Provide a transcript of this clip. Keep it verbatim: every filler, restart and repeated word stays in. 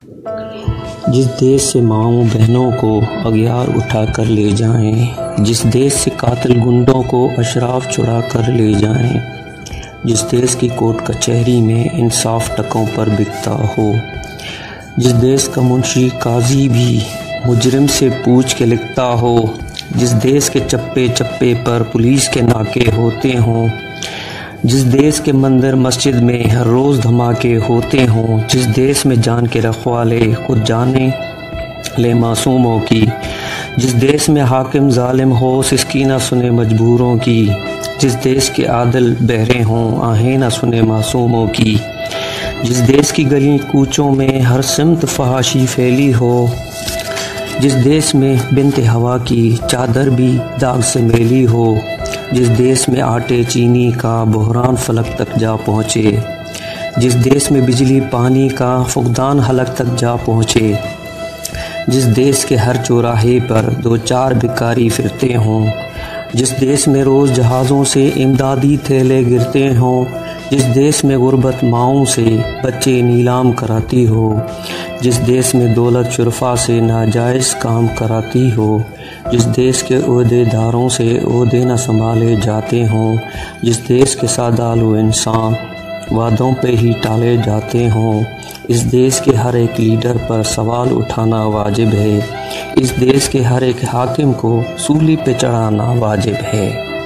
جس دیش سے ماؤں بہنوں کو اغیار اٹھا کر لے جائیں، جس دیش سے قاتل گنڈوں کو اشراف چھڑا کر لے جائیں، جس دیش کی کورٹ کچہری میں انصاف ٹکوں پر بکتا ہو، جس دیش کا منشی قاضی بھی مجرم سے پوچھ کے لکھتا ہو، جس دیش کے چپے چپے پر پولیس کے ناکے ہوتے ہوں، جس دیش کے مندر مسجد میں ہر روز دھماکے ہوتے ہوں، جس دیش میں جان کے رکھوالے خود جانے لے معصوموں کی، جس دیش میں حاکم ظالم ہو سسکی نہ سنے مجبوروں کی، جس دیش کے عادل بہرے ہوں آہیں نہ سنے معصوموں کی، جس دیش کی گلی کوچوں میں ہر سمت فحاشی پھیلی ہو، جس دیش میں بنت ہوا کی چادر بھی داغ سے میلی ہو، جس دیش میں آٹے چینی کا بحران فلک تک جا پہنچے، جس دیش میں بجلی پانی کا فقدان حلق تک جا پہنچے، جس دیش کے ہر چوراہے پر دو چار بھکاری پھرتے ہوں، جس دیش میں روز جہازوں سے امدادی تھیلے گرتے ہوں، جس دیش میں غربت ماؤں سے بچے نیلام کراتی ہو، جس دیش میں دولت شرفا سے ناجائز کام کراتی ہو، جس دیش کے عہدے داروں سے عہدے نہ سنبھالے جاتے ہوں، جس دیش کے سادالو انسان وعدوں پہ ہی ٹالے جاتے ہوں، اس دیش کے ہر ایک لیڈر پر سوال اٹھانا واجب ہے، اس دیش کے ہر ایک حاکم کو سولی پہ چڑھانا واجب ہے۔